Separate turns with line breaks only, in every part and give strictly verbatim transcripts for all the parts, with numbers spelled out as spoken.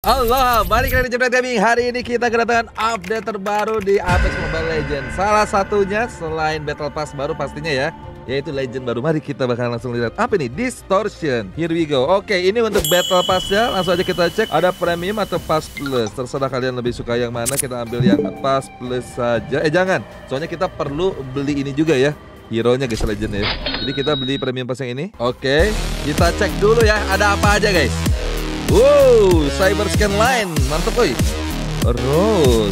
Allah, balik lagi di Jepret Gaming. Hari ini kita kedatangan update terbaru di Apex Mobile Legends. Salah satunya selain Battle Pass baru pastinya ya, yaitu Legend baru. Mari kita bakal langsung lihat apa nih, Distortion. Here we go. Oke, ini untuk Battle Pass-nya. Langsung aja kita cek ada Premium atau Pass Plus. Terserah kalian lebih suka yang mana. Kita ambil yang Pass Plus saja. Eh jangan, soalnya kita perlu beli ini juga ya, hero-nya guys, Legend ya. Jadi kita beli Premium Pass yang ini. Oke, kita cek dulu ya ada apa aja guys. Wow, Cyber Scan Line, mantep boy. Terus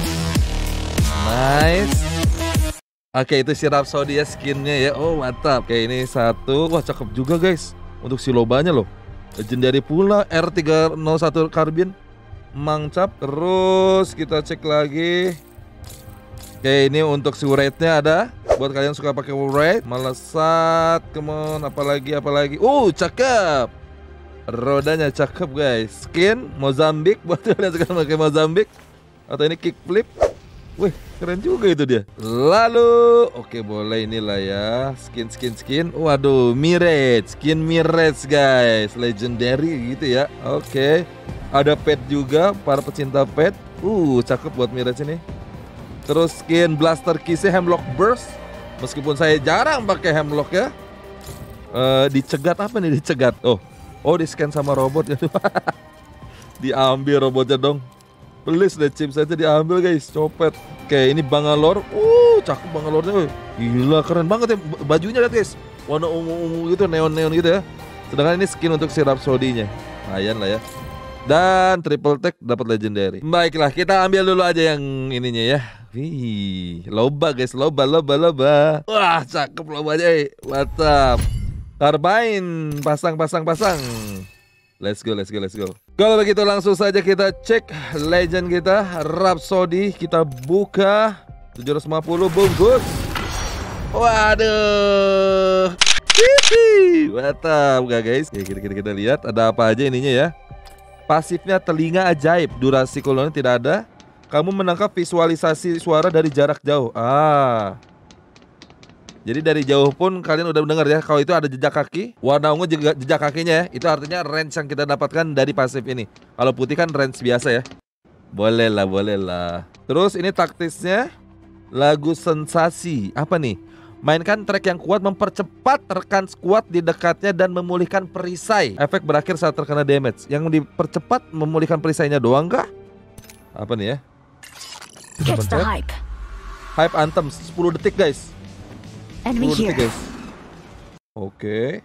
nice. Oke, itu si Rhapsody ya skinnya ya. Oh mantap. Oke, ini satu. Wah cakep juga guys. Untuk si lobanya loh, legendary pula. R tiga nol satu Carbine, mantap. Terus kita cek lagi. Oke, ini untuk si rate-nya ada. Buat kalian suka pakai rate, melesat. Come on, apalagi apalagi. Oh cakep. Rodanya cakep guys. Skin Mozambik buat kalian suka pakai Mozambik. Atau ini kickflip. Wih keren juga itu dia. Lalu oke boleh inilah ya. Skin skin skin. Waduh Mirage. Skin Mirage guys, legendary gitu ya. Oke, ada pet juga para pecinta pet. Uh cakep buat Mirage ini. Terus skin Blaster Kise Hemlock Burst. Meskipun saya jarang pakai Hemlock ya. uh, Dicegat apa nih dicegat. Oh Oh di scan sama robot ya. Diambil robotnya dong. Please deh chip saja diambil guys. Copet. Oke ini Bangalore. Uh cakep Bangalore-nya. Gila keren banget ya. Bajunya lihat guys, warna ungu-ungu gitu, neon-neon gitu ya. Sedangkan ini skin untuk si Rhapsody-nya. Lumayan lah ya. Dan triple tag dapat legendary. Baiklah kita ambil dulu aja yang ininya ya. Wih, loba guys, loba loba loba. Wah cakep lobanya. Mantap. Carbine, pasang, pasang, pasang. Let's go, let's go, let's go. Kalau begitu langsung saja kita cek legend kita, Rhapsody. Kita buka tujuh ratus lima puluh bungkus. Waduh, hihi, mantap gak guys? Oke, kita, kita, kita lihat ada apa aja ininya ya. Pasifnya telinga ajaib, durasi cooldown tidak ada. Kamu menangkap visualisasi suara dari jarak jauh. Ah, jadi dari jauh pun kalian udah mendengar ya. Kalau itu ada jejak kaki, warna ungu juga jejak kakinya ya. Itu artinya range yang kita dapatkan dari pasif ini. Kalau putih kan range biasa ya. Boleh lah, boleh lah. Terus ini taktisnya, lagu sensasi. Apa nih? Mainkan track yang kuat mempercepat rekan squad di dekatnya dan memulihkan perisai. Efek berakhir saat terkena damage. Yang dipercepat memulihkan perisainya doang kah? Apa nih ya?
Catch the hype.
Hype Anthem sepuluh detik guys.
Enemy here.
Guys. Oke.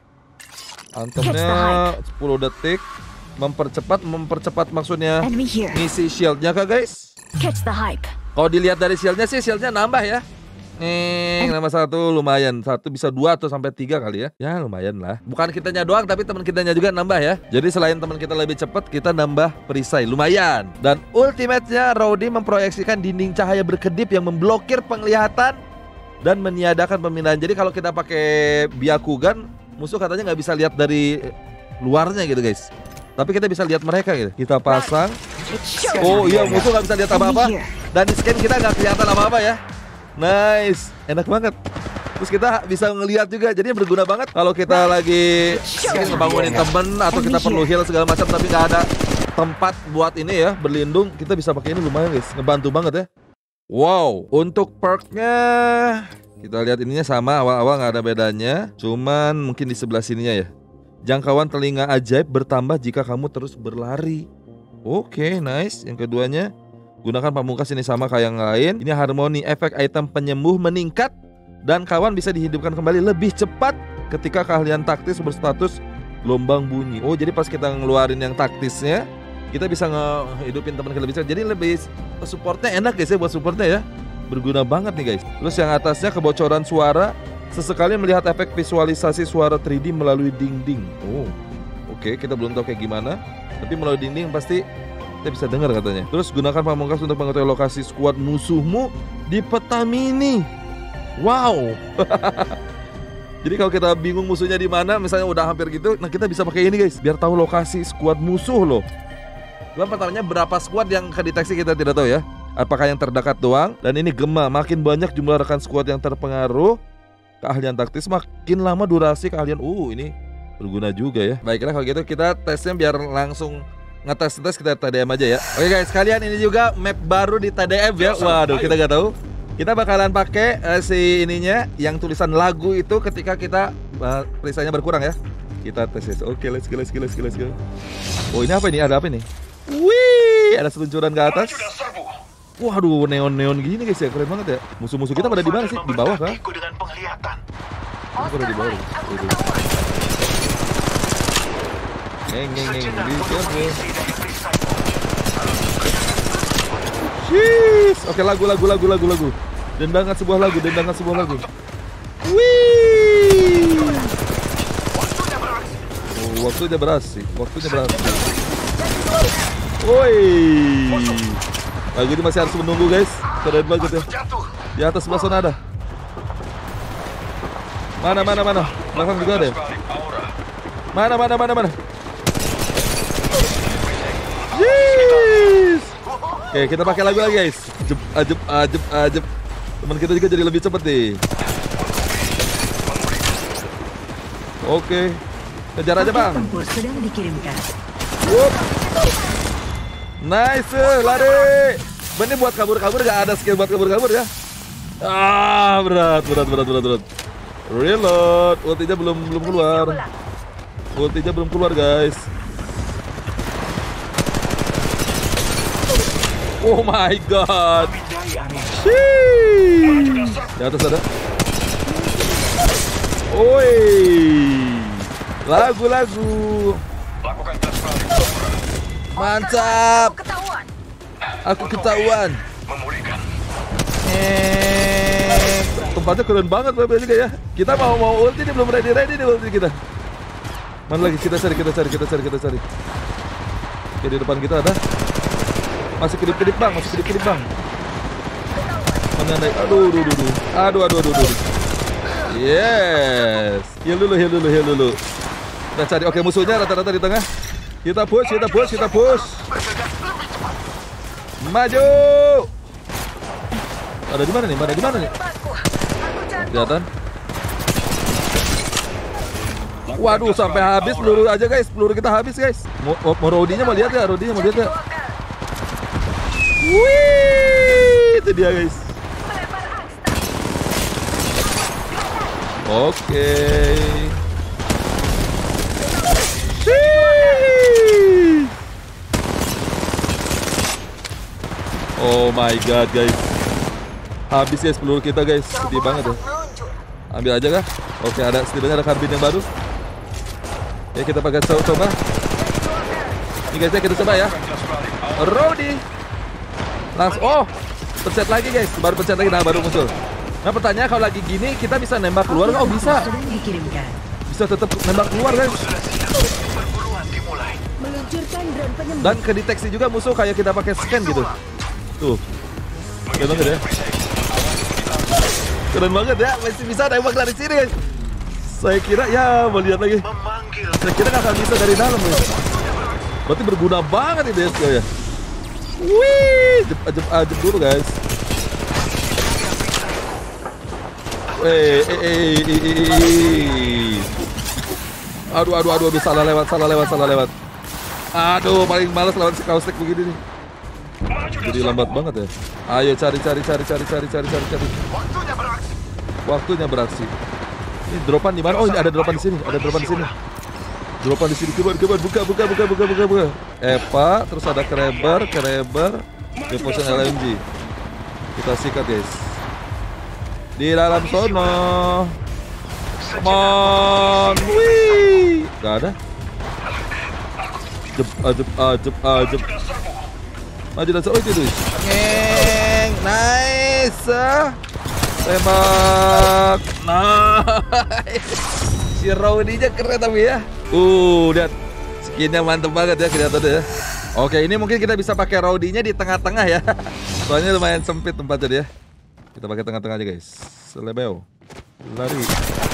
Antemnya sepuluh detik. Mempercepat, mempercepat maksudnya ngisi shieldnya kah guys?
Catch the hype.
Kalau dilihat dari shieldnya sih, shieldnya nambah ya. Nih, nambah satu lumayan. Satu bisa dua atau sampai tiga kali ya. Ya lumayan lah. Bukan kitanya doang, tapi teman kitanya juga nambah ya. Jadi selain teman kita lebih cepat, kita nambah perisai. Lumayan. Dan ultimate-nya Rowdy memproyeksikan dinding cahaya berkedip yang memblokir penglihatan dan meniadakan pemindahan. Jadi kalau kita pakai Byakugan, musuh katanya nggak bisa lihat dari luarnya gitu guys. Tapi kita bisa lihat mereka gitu. Kita pasang. Oh iya, musuh nggak bisa lihat apa-apa. Dan di scan kita nggak kelihatan apa-apa ya. Nice, enak banget. Terus kita bisa ngelihat juga. Jadi berguna banget kalau kita lagi ngebangunin temen atau kita perlu heal segala macam tapi nggak ada tempat buat ini ya, berlindung. Kita bisa pakai ini, lumayan guys. Ngebantu banget ya. Wow, untuk perknya kita lihat ininya sama, awal-awal nggak ada bedanya. Cuman mungkin di sebelah sininya ya. Jangkauan telinga ajaib bertambah jika kamu terus berlari. Oke, nice. Yang keduanya, gunakan pamungkas ini sama kayak yang lain. Ini harmoni, efek item penyembuh meningkat dan kawan bisa dihidupkan kembali lebih cepat ketika keahlian taktis berstatus gelombang bunyi. Oh, jadi pas kita ngeluarin yang taktisnya, kita bisa ngehidupin teman kita lebih cepat. Jadi lebih supportnya enak guys ya, buat supportnya ya. Berguna banget nih guys. Terus yang atasnya kebocoran suara. Sesekali melihat efek visualisasi suara tiga D melalui dinding. Oh, oke, okay, kita belum tahu kayak gimana. Tapi melalui dinding pasti kita bisa dengar katanya. Terus gunakan pamungkas untuk mengetahui lokasi squad musuhmu di peta mini. Wow. Jadi kalau kita bingung musuhnya di mana, misalnya udah hampir gitu, nah kita bisa pakai ini guys, biar tahu lokasi squad musuh loh. Cuma pertanyaannya berapa squad yang kedeteksi kita tidak tahu ya. Apakah yang terdekat doang? Dan ini gema, makin banyak jumlah rekan squad yang terpengaruh keahlian taktis, makin lama durasi keahlian. Uh ini berguna juga ya. Baiklah kalau gitu kita tesnya biar langsung ngetes-tes kita T D M aja ya. Oke guys, kalian ini juga map baru di T D M ya. Waduh, kita nggak tahu. Kita bakalan pakai uh, si ininya yang tulisan lagu itu ketika kita uh, perisainya berkurang ya. Kita tes ya. Oke, let's go, let's go, let's go, let's go. Oh, ini apa ini? Ada apa ini? Wih, ada seluncuran ke atas. Waduh, neon-neon gini guys ya, keren banget ya. Musuh-musuh kita pada di mana sih? Di bawah kah?
Dengan penglihatan.
Aku ada di bawah. Ngeng ngeng ngeng di sini. Cheese. Oke, lagu lagu lagu lagu lagu. Dendangan sebuah lagu, dendangan sebuah lagu. Wih. Oh, waktunya beraksi, waktunya beraksi. Woi. Lagu ini masih harus menunggu guys. Keren banget ya. Di atas sebelah sana ada. Mana mana mana? Belakang juga ada ya? Mana mana mana mana? Yes. Oke, kita pakai lagu lagi guys. Ajep ajep ajep ajep. Teman kita juga jadi lebih cepat nih. Oke. Kejar aja bang.
Tempur sedang dikirimkan.
Wup. Nice, lari. Bener buat kabur-kabur gak ada skill buat kabur-kabur ya. Ah, berat, berat, berat, berat, berat. Reload. Ultinya belum belum keluar. Ultinya belum keluar guys. Oh my god. Sheesh. Di atas ada. Oi. Lagu-lagu. Mantap. Aku ketahuan. Eh, tempatnya keren banget Bapak juga ya. Kita mau mau ulti ini belum ready ready nih ulti kita. Mana lagi kita cari kita cari kita cari kita cari. Oke, di depan kita ada. Masih kedip-kedip bang, masih kedip-kedip bang. Mana naik? Aduh, aduh, aduh, aduh, aduh, aduh, aduh. Yes. Heal dulu, heal dulu, heal dulu. Kita cari. Oke, musuhnya rata-rata di tengah. Kita push, kita push, kita push. Maju. Ada di mana nih? Mana di mana nih? Kelihatan? Waduh, sampai habis peluru aja guys. Peluru kita habis guys. Mau, mau Rodinya mau lihat ya? Rodinya mau lihat ya? Wih, itu dia guys. Oke. Oh my god guys. Habis guys peluru kita guys. Sedih banget ya. Ambil aja kah? Oke, ada setidaknya ada karbin yang baru. Ya kita pakai coba. Ini guys ya, kita coba ya. Rodi. Langsung, oh, pencet lagi guys, baru pencet lagi, nah baru muncul. Nah pertanyaan kalau lagi gini kita bisa nembak keluar nggak? Oh bisa. Bisa tetap nembak keluar guys. Dan kedeteksi juga musuh kayak kita pakai scan gitu. Tuh, keren banget ya. Keren banget ya, masih bisa nembak dari sini guys. Saya kira ya mau lihat lagi. Saya kira nggak akan bisa dari dalam guys. Berarti berguna banget ini guys ya. Wih, ajep ajep ajep dulu guys. Eh, eh, eh, eh, eh. Aduh, aduh, aduh, aduh, salah lewat, salah lewat, salah lewat. Aduh, paling males lewat si kaustik begini nih. Jadi lambat banget ya. Ayo cari, cari, cari, cari, cari, cari, cari, cari. Waktunya beraksi. Ini dropan di mana? Oh, ini ada dropan di sini, ada dropan di sini. Dropan di sini, kebar, kebar, buka, buka, buka, buka, buka, buka. Epa, terus ada Kraber, Kraber, Depotion L M G. Kita sikat guys. Di dalam sono. Come on, wih. Gak ada. Ajep, ajep, ajep, ajep. Maju dan oh itu tuh. Ngeng, nice. Tembak. Nice. Si Rowdy-nya keren tapi ya. Uh, lihat skinnya mantep banget ya kelihatannya ya. Oke, ini mungkin kita bisa pakai Rowdy-nya di tengah-tengah ya. Soalnya lumayan sempit tempatnya dia. Kita pakai tengah-tengah aja guys. Selebeo. Lari.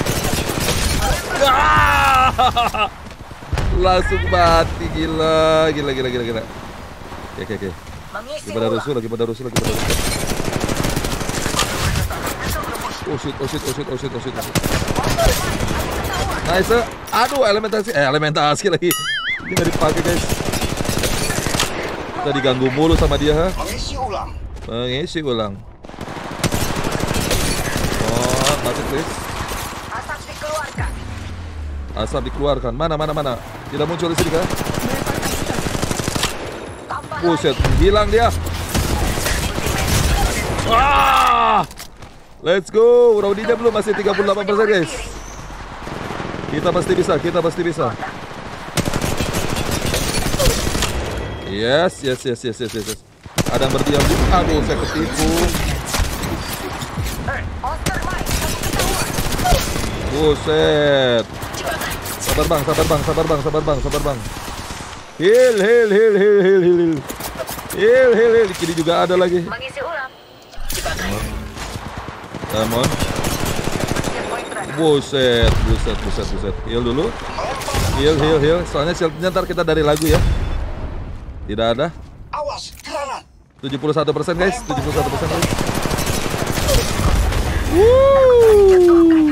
Ah! Langsung mati, gila, gila, gila, gila, gila. Oke, oke, oke. Lagi pada rusuh, lagi pada rusuh, lagi pada rusuh. Oh shit, oh shit, oh shit, oh shit, oh shit, oh shit. Nice. Aduh, elementasi, eh elementasi lagi. Ini nggak dipakai guys. Kita diganggu mulu sama dia, ha?
Mengisi ulang.
Mengisi ulang. Oh, mati please.
Asap dikeluarkan.
Asap dikeluarkan. Mana, mana, mana? Tidak muncul di sini kah? Buset, hilang dia. Ah! Let's go. Rowdinya belum, masih tiga puluh delapan persen guys. Kita pasti bisa, kita pasti bisa. Yes, yes, yes, yes, yes, yes. yes. Ada yang berdiam di. Aduh, saya ketipu. Buset. Sabar bang, sabar bang, sabar bang, sabar bang, sabar bang. Heal, heal, heal, heal, heal, heal. Heal, heal, heal. Di kiri juga ada lagi.
Mengisi ulang.
Come on. Buset, buset, buset, buset. Heal dulu. Heal, heal, heal. Soalnya shieldnya ntar kita dari lagu ya. Tidak ada.
Awas, granat.
tujuh puluh satu persen guys, tujuh puluh satu persen guys. Wuh.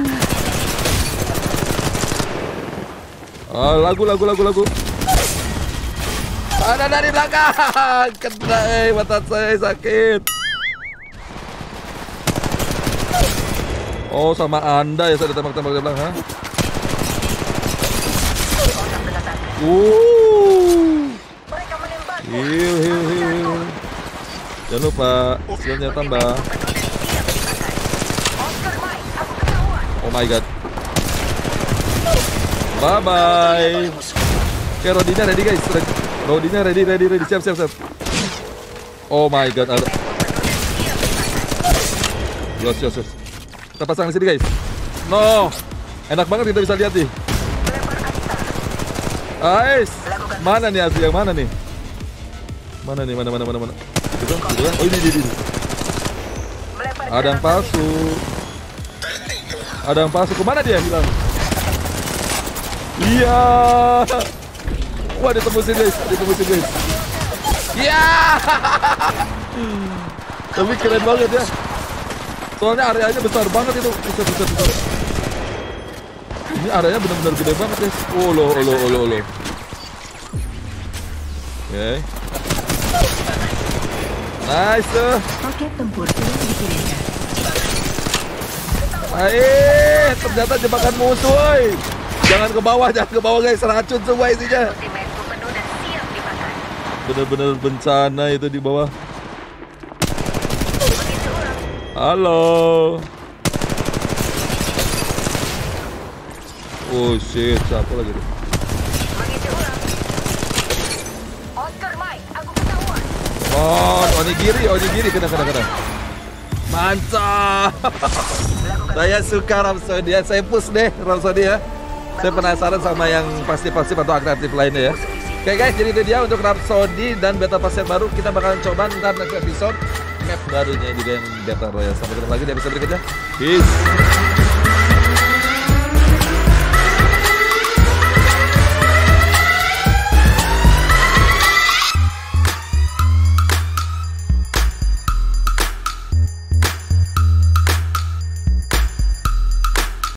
Oh, lagu, lagu, lagu, lagu. Ada dari belakang. Kena, eh, mata saya sakit. Oh, sama Anda ya saya ditembak-tembak dari belakang, ha? Wuh. Heal, heal, heal, heal. Jangan lupa skillnya tambah. Oh my god. Bye bye. Oke, Rodinya ready guys. Rodinya ready, ready, ready. Siap, siap, siap. Oh my god. Ada. Yes, yes, yes. Kita pasang di sini guys. No. Enak banget kita bisa lihat nih. Ais. Mana nih asli yang mana nih? Mana nih, mana, mana, mana, mana? Gitu kan, gitu kan? Oh ini, ini, ini. Ada yang palsu. Ada yang palsu. Kemana dia hilang? Iya. Wah, ditembusin guys, ditembusin guys. Iya. Tapi keren banget ya. Soalnya areanya besar banget itu. Besar, besar, besar. Ini areanya benar-benar gede banget guys. Oh lo, oh lo, oh lo, oh lo. Oke. Nice.
Paket tempur sudah dikirimkan.
Eh, ternyata jebakan musuh, woy. Jangan ke bawah, jangan ke bawah guys, racun semua isinya. Bener-bener bencana itu di bawah. Halo. Oh shit, siapa lagi tuh? Oh, onigiri, onigiri, kena, kena, kena. Mantap. Saya suka Rhapsody ya, saya push deh Rhapsody ya. Saya penasaran sama yang pasti-pasti atau aktif lainnya ya. Oke guys, jadi itu dia untuk Rhapsody dan beta pasien baru. Kita bakalan coba ntar next episode map barunya juga yang beta royal. Sampai ketemu lagi di episode berikutnya. Peace.